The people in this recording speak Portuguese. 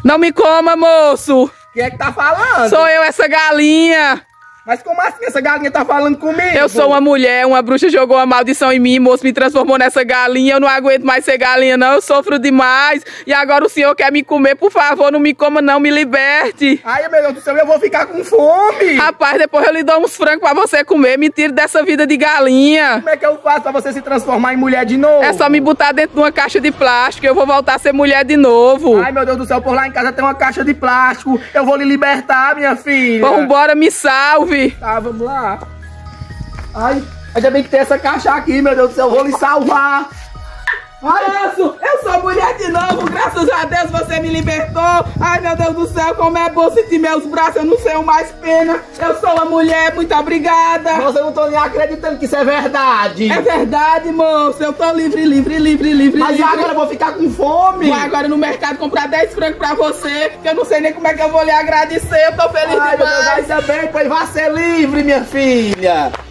Não me coma, moço. Quem é que tá falando? Sou eu, essa galinha. Mas como assim essa galinha tá falando comigo? Eu sou uma mulher, uma bruxa jogou uma maldição em mim, moço, me transformou nessa galinha. Eu não aguento mais ser galinha, não. Eu sofro demais. E agora o senhor quer me comer, por favor, não me coma, não. Me liberte. Ai, meu Deus do céu, eu vou ficar com fome. Rapaz, depois eu lhe dou uns frangos pra você comer. Me tire dessa vida de galinha. Como é que eu faço pra você se transformar em mulher de novo? É só me botar dentro de uma caixa de plástico. Eu vou voltar a ser mulher de novo. Ai, meu Deus do céu, por lá em casa tem uma caixa de plástico. Eu vou lhe libertar, minha filha. Vambora, me salve. Tá, vamos lá. Ai, ainda bem que tem essa caixa aqui, meu Deus do céu, eu vou lhe salvar. Ai, eu sou mulher de novo, graças a Deus você me libertou. Ai, meu Deus do céu, como é bom sentir meus braços, eu não sei mais pena. Eu sou uma mulher, muito obrigada. Nossa, eu não tô nem acreditando que isso é verdade. É verdade, moço, eu tô livre. Mas agora eu vou ficar com fome. Vou agora no mercado comprar 10 frangos pra você, que eu não sei nem como é que eu vou lhe agradecer, eu tô feliz Ai, demais. meu Deus, ainda bem, pois vá ser livre, minha filha.